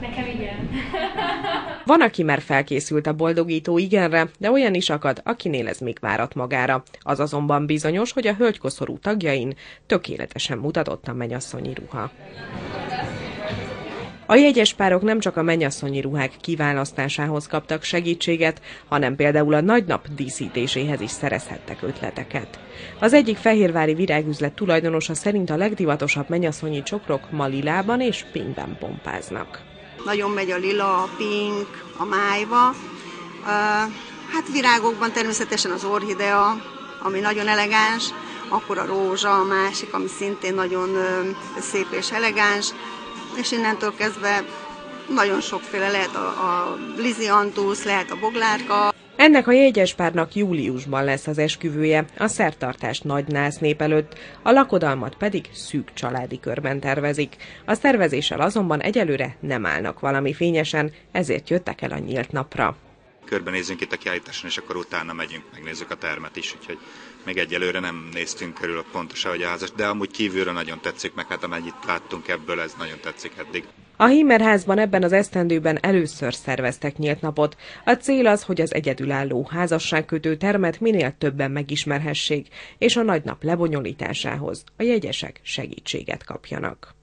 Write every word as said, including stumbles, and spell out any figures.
Nekem igen. Van, aki már felkészült a boldogító igenre, de olyan is akad, akinél ez még várat magára. Az azonban bizonyos, hogy a hölgykoszorú tagjain tökéletesen mutatott a mennyasszonyi ruha. A jegyes párok nem csak a mennyasszonyi ruhák kiválasztásához kaptak segítséget, hanem például a nagynap díszítéséhez is szerezhettek ötleteket. Az egyik fehérvári virágüzlet tulajdonosa szerint a legdivatosabb mennyasszonyi csokrok ma lilában és pinkben pompáznak. Nagyon megy a lila, a pink, a májva. Hát virágokban természetesen az orchidea, ami nagyon elegáns, akkor a rózsa, a másik, ami szintén nagyon szép és elegáns, és innentől kezdve nagyon sokféle lehet a, a liziantusz, lehet a boglárka. Ennek a jegyespárnak júliusban lesz az esküvője, a szertartást nagy nász nép előtt, a lakodalmat pedig szűk családi körben tervezik. A szervezéssel azonban egyelőre nem állnak valami fényesen, ezért jöttek el a nyílt napra. Körbenézzünk itt a kiállításon, és akkor utána megyünk, megnézzük a termet is, úgyhogy még egyelőre nem néztünk körül pontosan, hogy a házas, de amúgy kívülről nagyon tetszik, meg hát amennyit láttunk ebből, ez nagyon tetszik eddig. A Himmerházban ebben az esztendőben először szerveztek nyílt napot. A cél az, hogy az egyedülálló házasságkötő termet minél többen megismerhessék, és a nagy nap lebonyolításához a jegyesek segítséget kapjanak.